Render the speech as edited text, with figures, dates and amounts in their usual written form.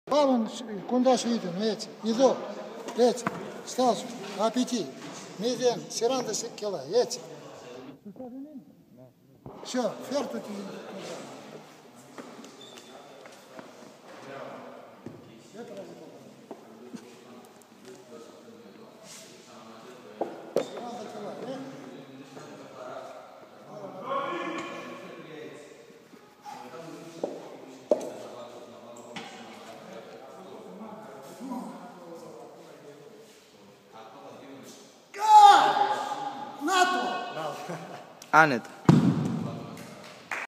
Πάμε κοντά σου ήταν, έτσι. Εδώ, έτσι. Στάσου, απαιτεί. 0, 40 κιλά, έτσι. Все, φέρ' το. Άνετα.